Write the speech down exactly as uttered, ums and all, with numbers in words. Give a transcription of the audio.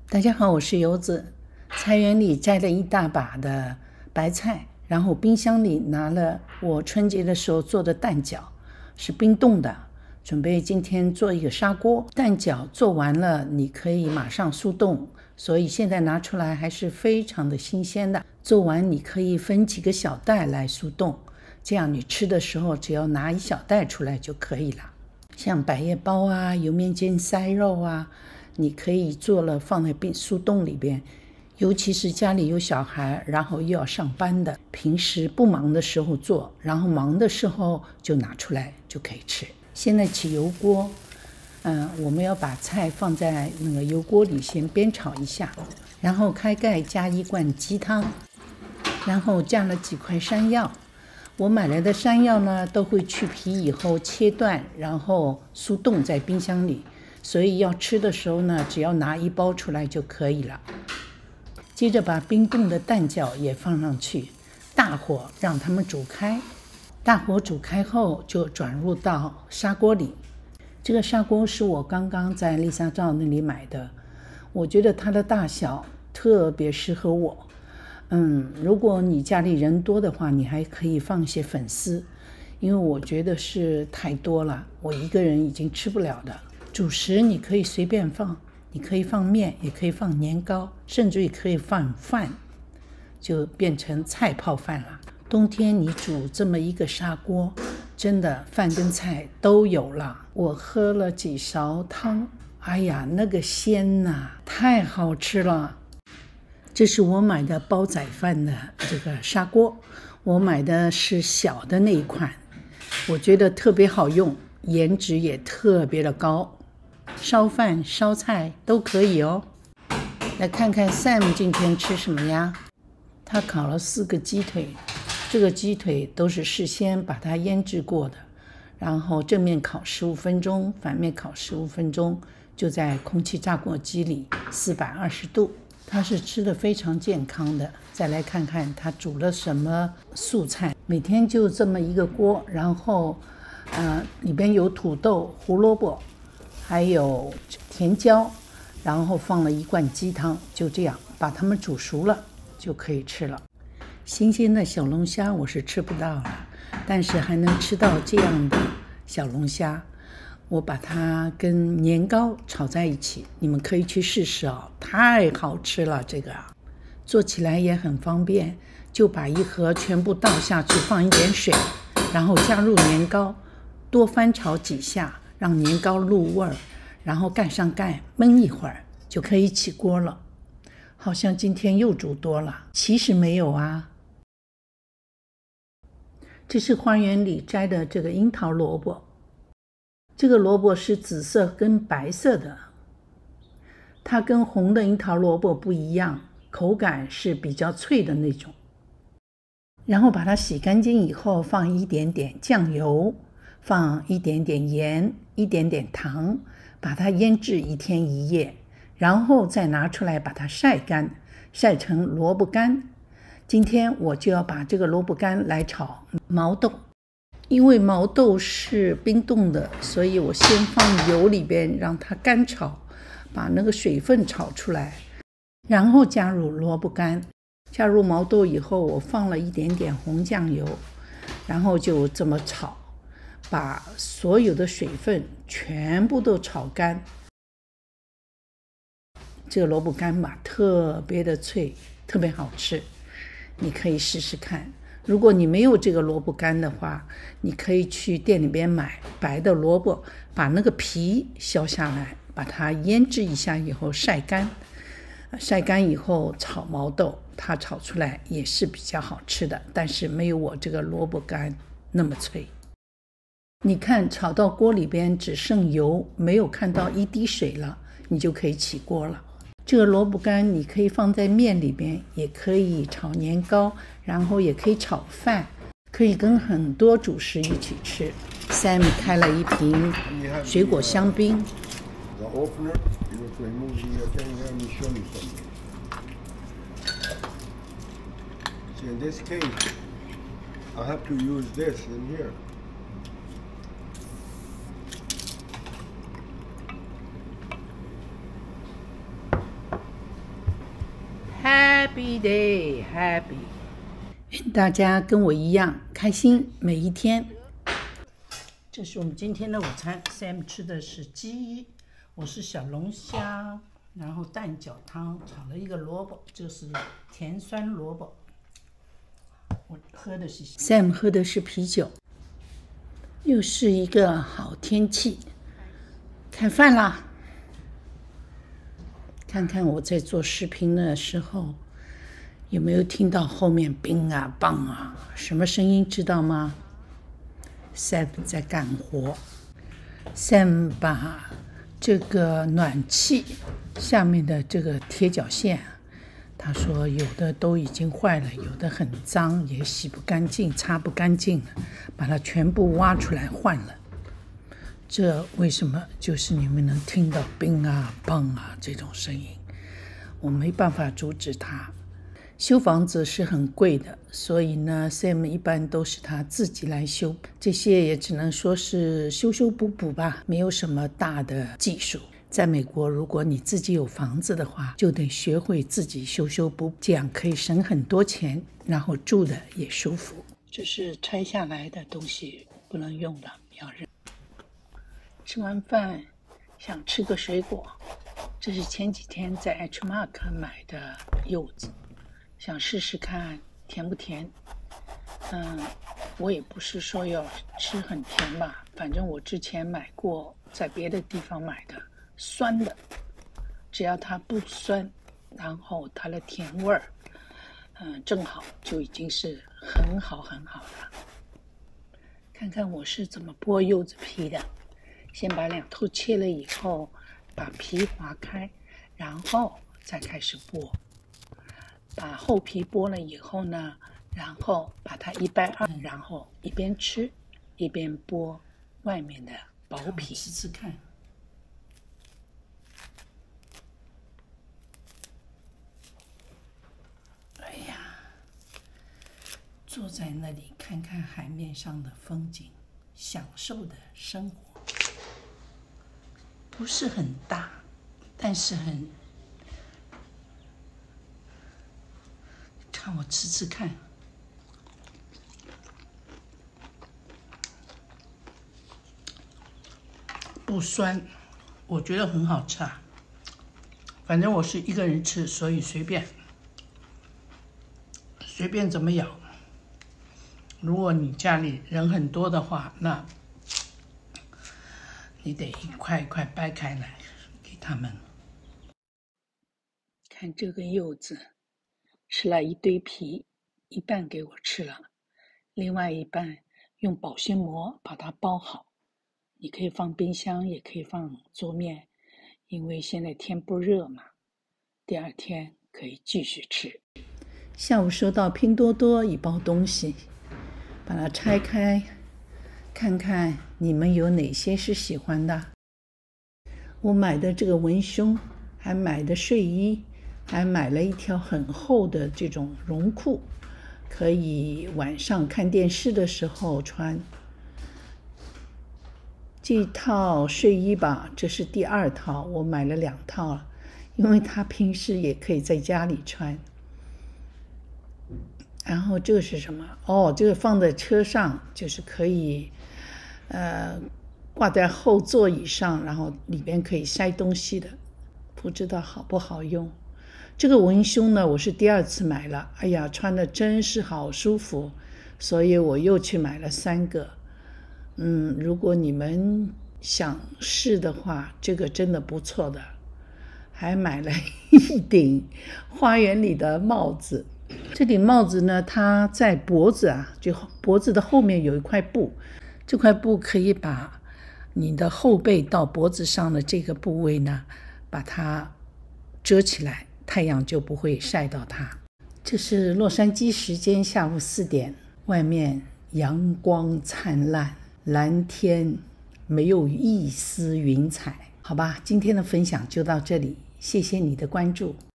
大家好，我是游子。菜园里摘了一大把的白菜，然后冰箱里拿了我春节的时候做的蛋饺，是冰冻的，准备今天做一个砂锅。蛋饺做完了，你可以马上速冻，所以现在拿出来还是非常的新鲜的。做完你可以分几个小袋来速冻，这样你吃的时候只要拿一小袋出来就可以了。像百叶包啊、油面煎塞肉啊，你可以做了放在冰速冻里边，尤其是家里有小孩，然后又要上班的，平时不忙的时候做，然后忙的时候就拿出来就可以吃。现在起油锅，嗯，我们要把菜放在那个油锅里先煸炒一下，然后开盖加一罐鸡汤，然后加了几块山药。我买来的山药呢，都会去皮以后切断，然后速冻在冰箱里，所以要吃的时候呢，只要拿一包出来就可以了。接着把冰冻的蛋饺也放上去，大火让它们煮开。大火煮开后，就转入到砂锅里。这个砂锅是我刚刚在丽莎照那里买的，我觉得它的大小特别适合我。嗯，如果你家里人多的话，你还可以放些粉丝，因为我觉得是太多了，我一个人已经吃不了的。主食你可以随便放，你可以放面，也可以放年糕，甚至也可以放饭，就变成菜泡饭了。冬天你煮这么一个砂锅，真的饭跟菜都有了。我喝了几勺汤，哎呀，那个鲜呐，太好吃了。这是我买的煲仔饭的这个砂锅，我买的是小的那一款，我觉得特别好用，颜值也特别的高，烧饭烧菜都可以哦。来看看 Sam 今天吃什么呀？他烤了四个鸡腿，这个鸡腿都是事先把它腌制过的，然后正面烤十五分钟，反面烤十五分钟，就在空气炸锅机里四百二十度。他是吃的非常健康的。再来看看他煮了什么素菜，每天就这么一个锅，然后呃里边有土豆、胡萝卜，还有甜椒，然后放了一罐鸡汤，就这样把它们煮熟了就可以吃了。新鲜的小龙虾我是吃不到了，但是还能吃到这样的小龙虾。我把它跟年糕炒在一起，你们可以去试试哦，太好吃了。这个做起来也很方便，就把一盒全部倒下去，放一点水，然后加入年糕，多翻炒几下，让年糕入味儿，然后盖上盖焖一会儿就可以起锅了。好像今天又煮多了，其实没有啊。这是花园里摘的这个樱桃萝卜，这个萝卜是紫色跟白色的，它跟红的樱桃萝卜不一样，口感是比较脆的那种。然后把它洗干净以后，放一点点酱油，放一点点盐，一点点糖，把它腌制一天一夜，然后再拿出来把它晒干，晒成萝卜干。今天我就要把这个萝卜干来炒毛豆。因为毛豆是冰冻的，所以我先放油里边让它干炒，把那个水分炒出来，然后加入萝卜干。加入毛豆以后，我放了一点点红酱油，然后就这么炒，把所有的水分全部都炒干。这个萝卜干吧，特别的脆，特别好吃，你可以试试看。如果你没有这个萝卜干的话，你可以去店里边买白的萝卜，把那个皮削下来，把它腌制一下以后晒干，晒干以后炒毛豆，它炒出来也是比较好吃的，但是没有我这个萝卜干那么脆。你看炒到锅里边只剩油，没有看到一滴水了，你就可以起锅了。这个萝卜干你可以放在面里边，也可以炒年糕，然后也可以炒饭，可以跟很多主食一起吃。Sam 开了一瓶水果香槟。 In this case, I have to use this in here. Happy day, happy。愿大家跟我一样开心每一天。这是我们今天的午餐 ，Sam 吃的是鸡，我是小龙虾，然后蛋饺汤炒了一个萝卜，这是甜酸萝卜。我喝的是 Sam 喝的是啤酒。又是一个好天气，开饭啦！看看我在做视频的时候，有没有听到后面冰啊、棒啊，什么声音知道吗？ Sam 在干活 ，Sam 把这个暖气下面的这个贴脚线，他说有的都已经坏了，有的很脏，也洗不干净，擦不干净了，把它全部挖出来换了。这为什么？就是你们能听到冰啊、棒啊这种声音，我没办法阻止它。修房子是很贵的，所以呢 Sam 一般都是他自己来修，这些也只能说是修修补补吧，没有什么大的技术。在美国，如果你自己有房子的话，就得学会自己修修补补，这样可以省很多钱，然后住的也舒服。这是拆下来的东西，不能用的，要扔。吃完饭想吃个水果，这是前几天在 H Mark 买的柚子，想试试看甜不甜。嗯，我也不是说要吃很甜吧，反正我之前买过，在别的地方买的酸的，只要它不酸，然后它的甜味儿，嗯，正好就已经是很好很好了。看看我是怎么剥柚子皮的，先把两头切了以后，把皮划开，然后再开始剥。把厚皮剥了以后呢，然后把它一掰二，然后一边吃一边剥外面的薄皮，吃吃看。哎呀，坐在那里看看海面上的风景，享受的生活。不是很大，但是很。看我吃吃看，不酸，我觉得很好吃啊。反正我是一个人吃，所以随便，随便怎么咬。如果你家里人很多的话，那你得一块一块掰开来给他们。看这个柚子。吃了一堆皮，一半给我吃了，另外一半用保鲜膜把它包好。你可以放冰箱，也可以放桌面，因为现在天不热嘛，第二天可以继续吃。下午收到拼多多一包东西，把它拆开，看看你们有哪些是喜欢的。我买的这个文胸，还买的睡衣，还买了一条很厚的这种绒裤，可以晚上看电视的时候穿。这套睡衣吧，这是第二套，我买了两套了，因为它平时也可以在家里穿。然后这个是什么？哦，这个放在车上，就是可以呃挂在后座椅上，然后里边可以塞东西的，不知道好不好用。这个文胸呢，我是第二次买了，哎呀，穿的真是好舒服，所以我又去买了三个。嗯，如果你们想试的话，这个真的不错的。还买了一顶花园里的帽子，这顶帽子呢，它在脖子啊，就脖子的后面有一块布，这块布可以把你的后背到脖子上的这个部位呢，把它遮起来，太阳就不会晒到它。这是洛杉矶时间下午四点，外面阳光灿烂，蓝天没有一丝云彩。好吧，今天的分享就到这里，谢谢你的关注。